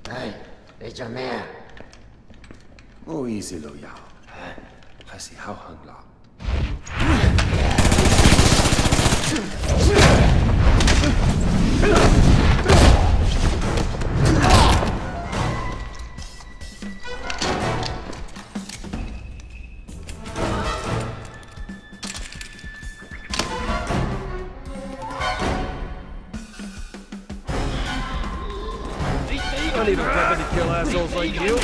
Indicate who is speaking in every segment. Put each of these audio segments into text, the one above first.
Speaker 1: 哎，你做咩啊？
Speaker 2: 唔好意思，老友，係時候行啦。
Speaker 3: I need a weapon to kill assholes like you.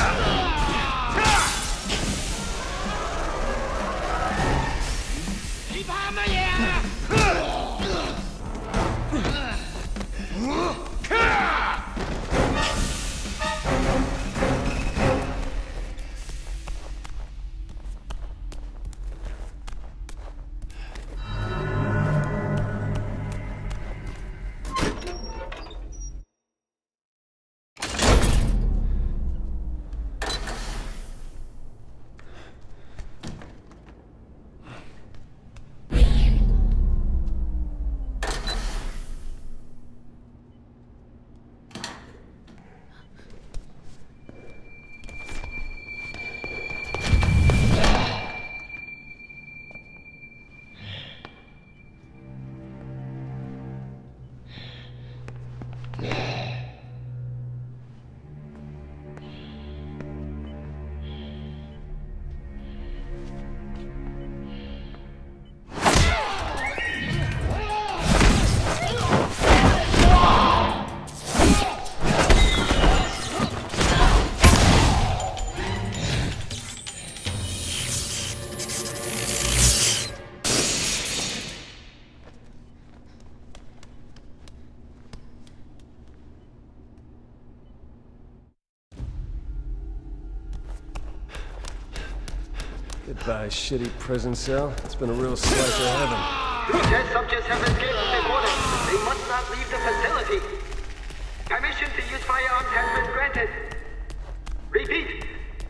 Speaker 3: Goodbye, shitty prison cell. It's been a real slice of heaven.
Speaker 4: Two test subjects have escaped from their quarters. They must not leave the facility. Permission to use firearms has been granted. Repeat.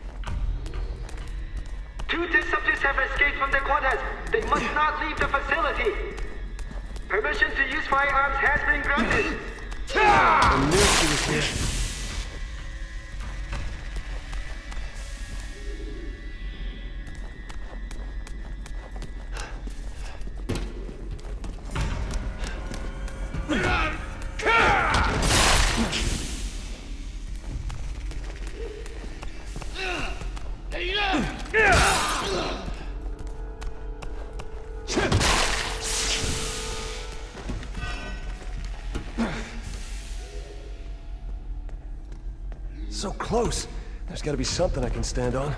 Speaker 4: Two test subjects have escaped from their quarters. They must not leave the facility. Permission to use firearms has been granted.
Speaker 3: I knew she was here. So close. There's gotta be something I can stand on.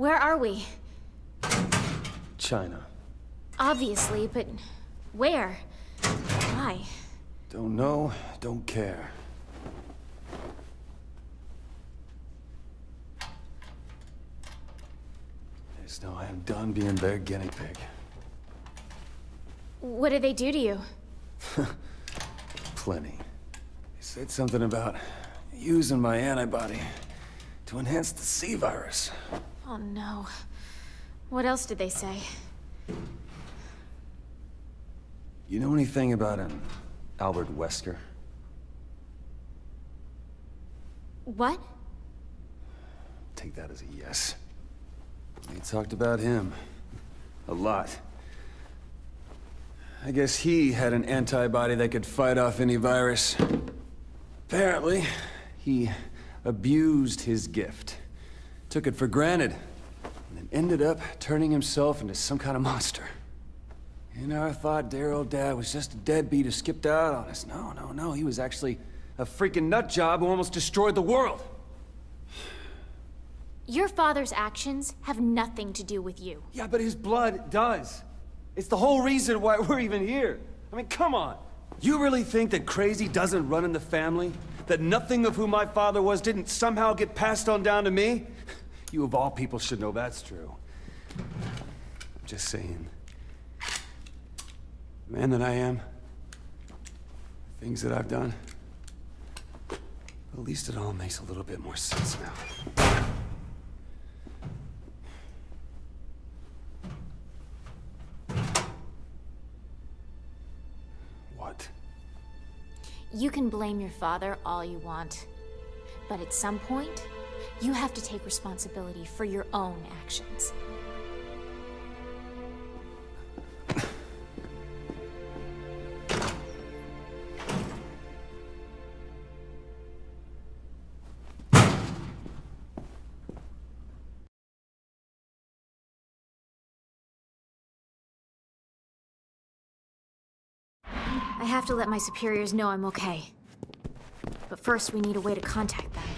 Speaker 5: Where are we?
Speaker 3: China.
Speaker 5: Obviously, but where? Why?
Speaker 3: Don't know, don't care. I just know I am done being their guinea pig.
Speaker 5: What did they do to you?
Speaker 3: Plenty. They said something about using my antibody to enhance the C-virus.
Speaker 5: Oh no. What else did they say?
Speaker 3: You know anything about an Albert Wesker?
Speaker 5: What?
Speaker 3: Take that as a yes. They talked about him. A lot. I guess he had an antibody that could fight off any virus. Apparently, he abused his gift. Took it for granted. And then ended up turning himself into some kind of monster. And I thought dear old Dad was just a deadbeat who skipped out on us. No. He was actually a freaking nut job who almost destroyed the world.
Speaker 5: Your father's actions have nothing to do with you.
Speaker 3: Yeah, but his blood does. It's the whole reason why we're even here. I mean, come on. You really think that crazy doesn't run in the family? That nothing of who my father was didn't somehow get passed on down to me? You of all people should know that's true. I'm just saying. The man that I am, the things that I've done, at least it all makes a little bit more sense now. What?
Speaker 5: You can blame your father all you want. But at some point, you have to take responsibility for your own actions. I have to let my superiors know I'm okay. But first, we need a way to contact them.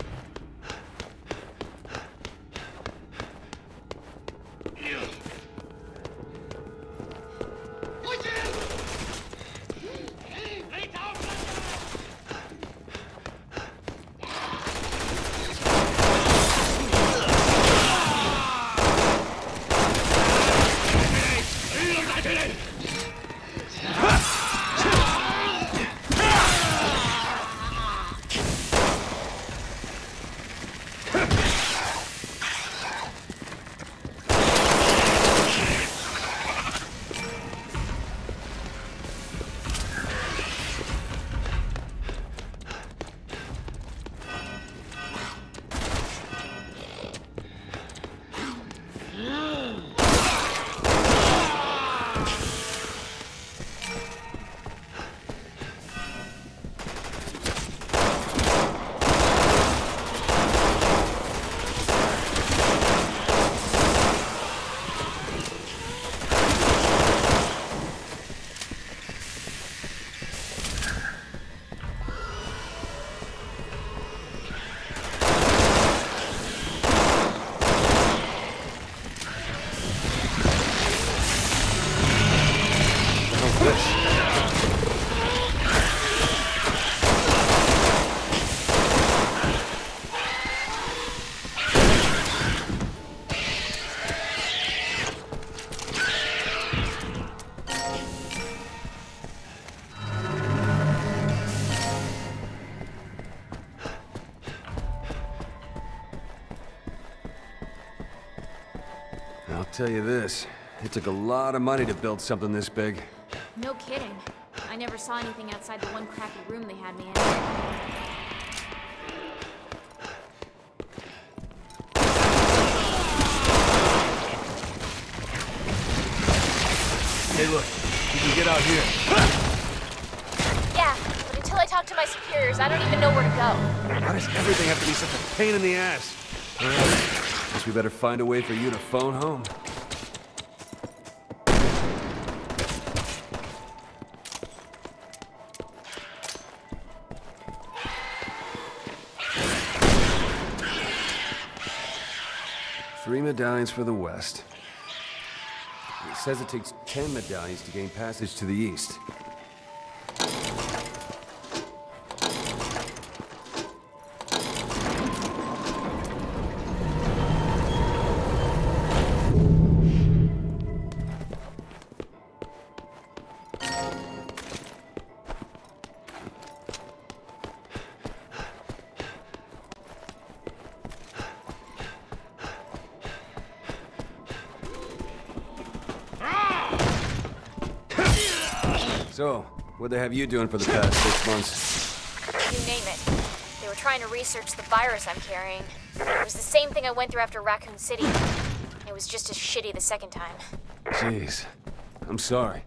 Speaker 3: I'll tell you this, it took a lot of money to build something this big.
Speaker 5: No kidding. I never saw anything outside the one crappy room they had me in.
Speaker 3: Hey look, you can get out here.
Speaker 5: Yeah, but until I talk to my superiors, I don't even know where to go.
Speaker 3: Why does everything have to be such a pain in the ass? Guess we better find a way for you to phone home. 3 medallions for the west. It says it takes 10 medallions to gain passage to the east. So, what'd they have you doing for the past 6 months?
Speaker 5: You name it. They were trying to research the virus I'm carrying. It was the same thing I went through after Raccoon City. It was just as shitty the second time.
Speaker 3: Jeez. I'm sorry.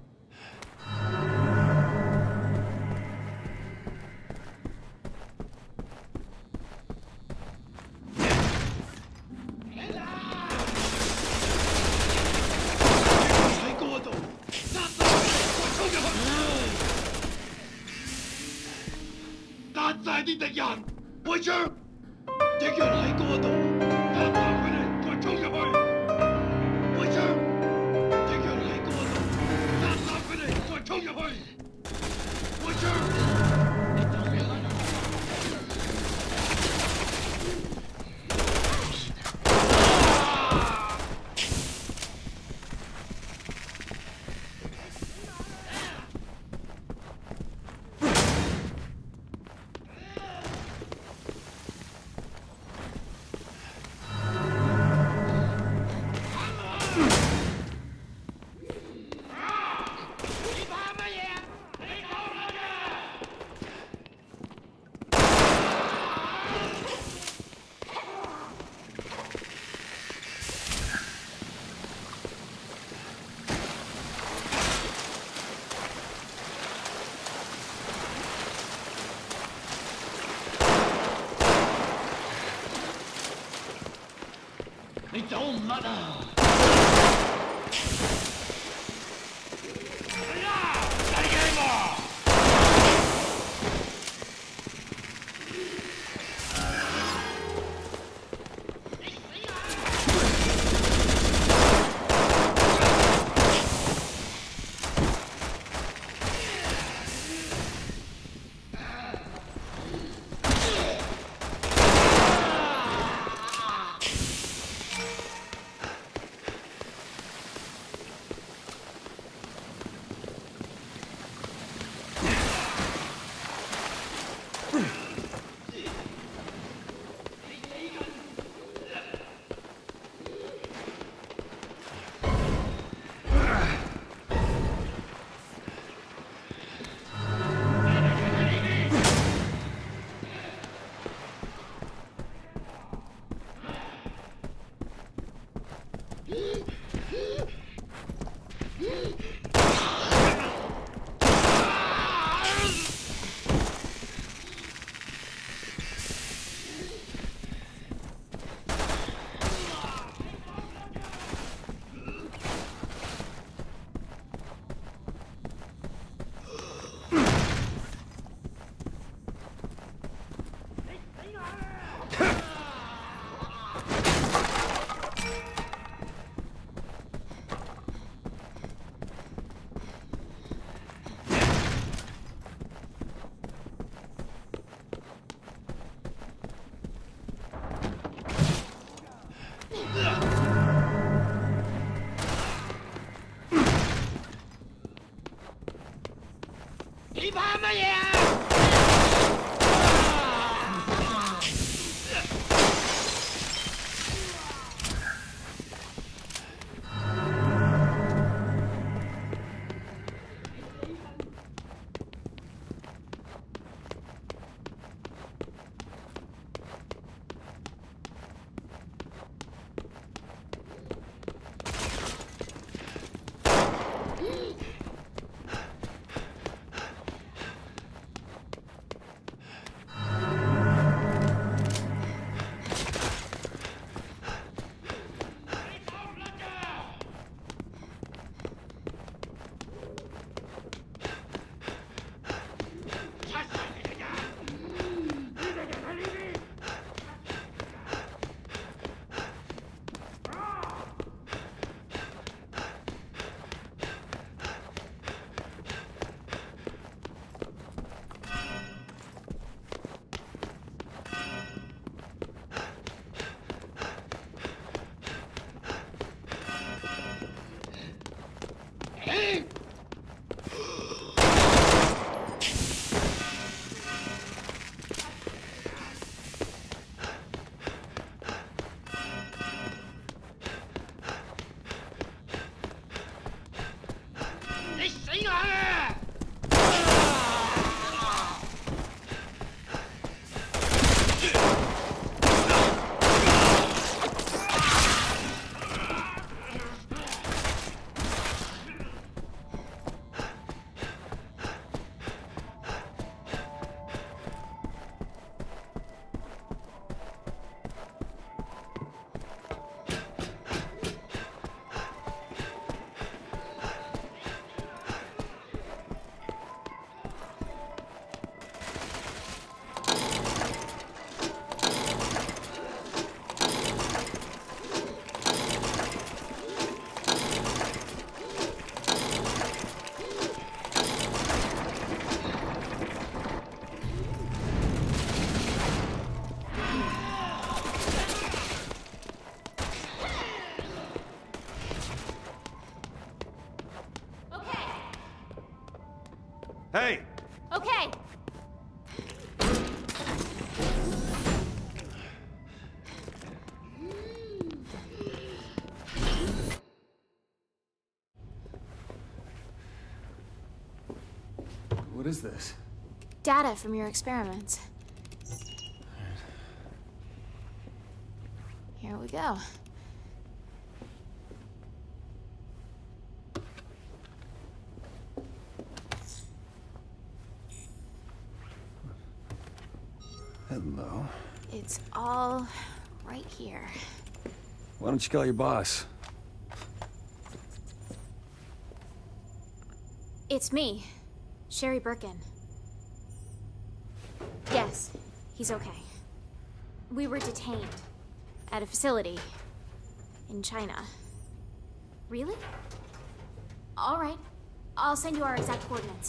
Speaker 3: Hey!
Speaker 5: Okay.
Speaker 3: What is this?
Speaker 5: Data from your experiments. Here we go.
Speaker 3: Hello.
Speaker 5: It's all right here.
Speaker 3: Why don't you call your boss?
Speaker 5: It's me, Sherry Birkin. Yes, he's okay. We were detained at a facility in China. Really? All right. I'll send you our exact coordinates.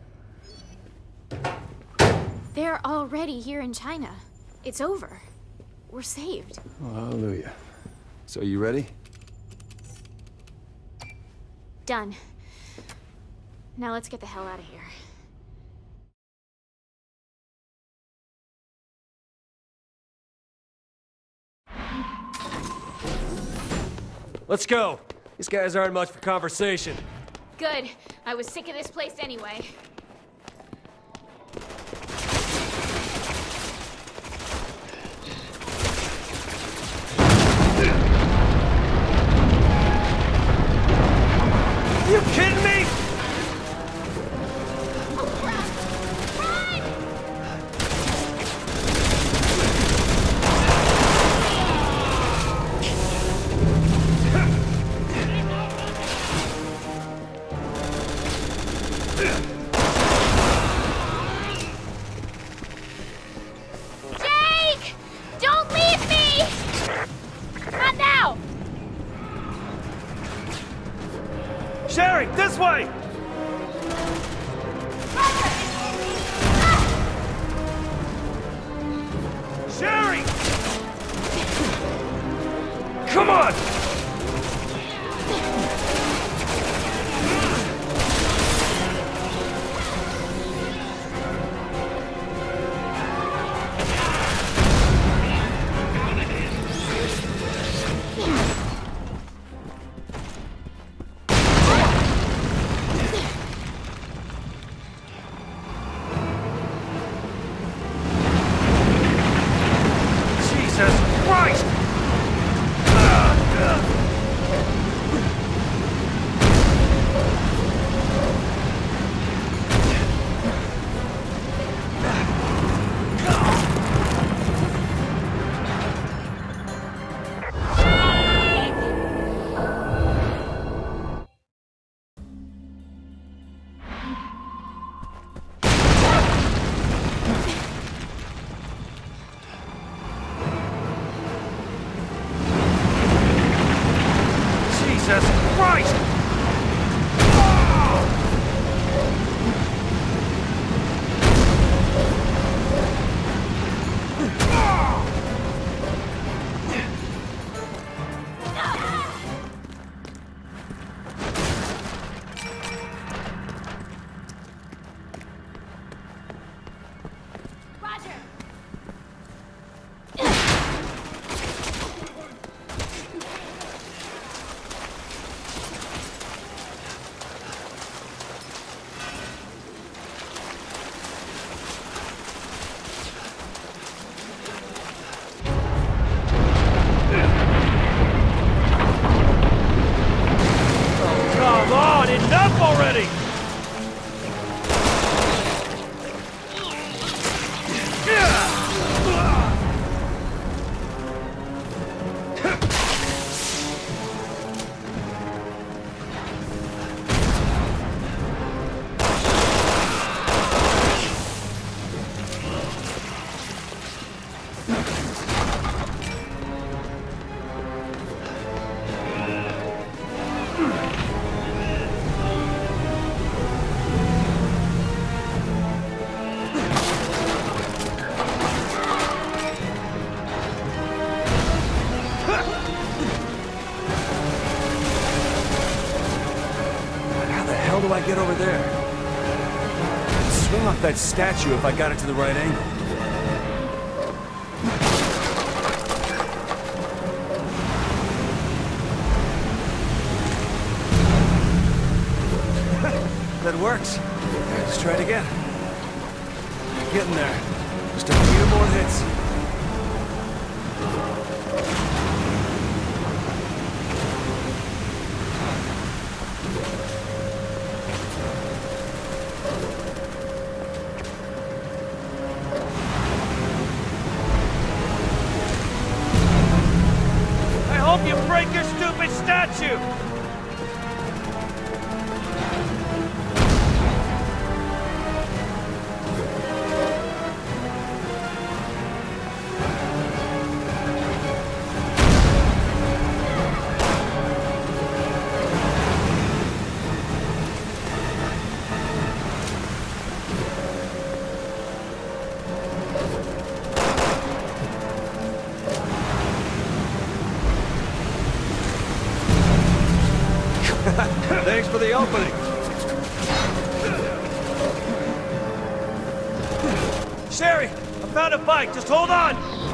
Speaker 5: They're already here in China. It's over. We're saved.
Speaker 3: Oh, hallelujah. So you ready?
Speaker 5: Done. Now let's get the hell out of here.
Speaker 6: Let's go. These guys aren't much for conversation.
Speaker 5: Good. I was sick of this place anyway.
Speaker 6: You kidding me?
Speaker 5: Jake! Don't leave me! Not now!
Speaker 6: Sherry, this way! Sherry! Come on!
Speaker 3: swing off that statue if I got it to the right angle. That works. Let's try it again. Getting there. Just a few more hits.
Speaker 6: I hope you break your stupid statue! Thanks for the opening. Sherry, I found a bike. Just hold on.